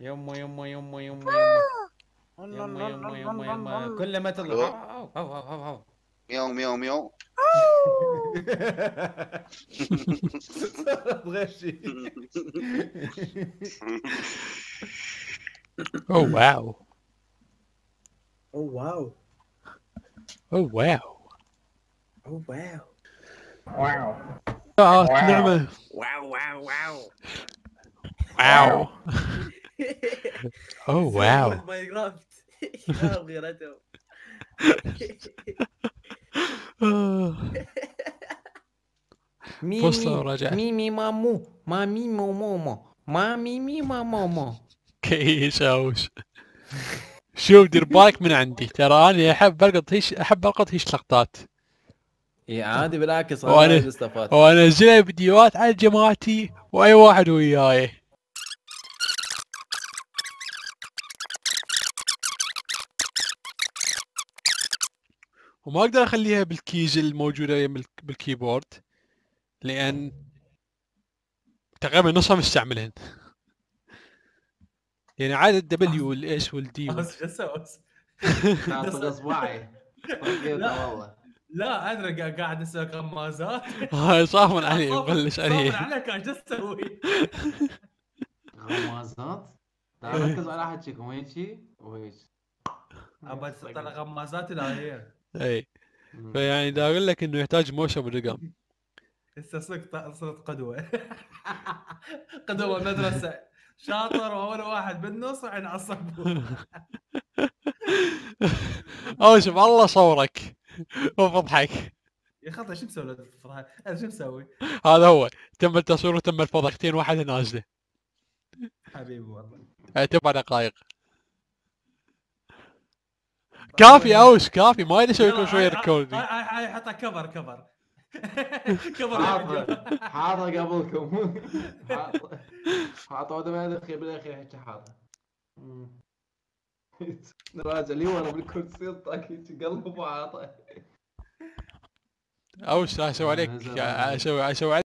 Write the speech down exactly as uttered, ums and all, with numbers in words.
يما يما يما يما يما يما يما يما يما كل ما تطلع الو. هاو هاو هاو هاو هاو. مياو مياو مياو. صارت غشي. اوه واو. اوه واو. اوه واو. اوه واو. واو آه نعمة. واو واو واو. واو. اوه واو. ماينكرافت. يا غيرته. فصلة ميمي ورجعت. ميمي مامو مامي مومومو مامي مي مامومو. كيش اوش. شوف دير بالك من عندي، ترى انا احب القط هيش، احب القط هيش لقطات. اي عادي بالعكس انا وأنا- وايد استفدت. وانزلها فيديوهات على جماعتي واي واحد وياي. وما اقدر اخليها بالكيز الموجودة بالكيبورد لان تقريبا نصها مستعملهن. يعني عادة الدبليو والاس والدي وال... بس شو اسوي؟ لا طق اصبعي طقيته والله. لا ادري قا- قاعد اسوي غمازات. هاي صافن عليه صابر- مبلش صابر عليه. عليك ايش اسوي؟ غمازات. لا ركز على حكيكم هيجي وهيك. ابى تطلع غمازات الهيه. اي فيعني دا اقول لك انه يحتاج موشن بالرقم. هسه صرت صرت قدوه. قدوه مدرسه شاطر واول واحد بالنص وعين عصبه. او شوف الله صورك وفضحك. يا خطا شو مسوي الفضحه؟ انا شو مسوي؟ هذا هو تم التصوير وتم الفضحتين واحدة نازلة. حبيبي والله تبع دقائق. كافي اوش كافي ما يدري اسوي كل شوية ريكوردينج. هاي هاي حطها كفر كفر. كفر حاضر حاضر قبلكم. حاضر حاضر هذا ما يدخل بالاخير حكي حاضر. نراجع لي وانا بالكرسي طاق هيك قلب وعاطى. اوش اسوي عليك اسوي اسوي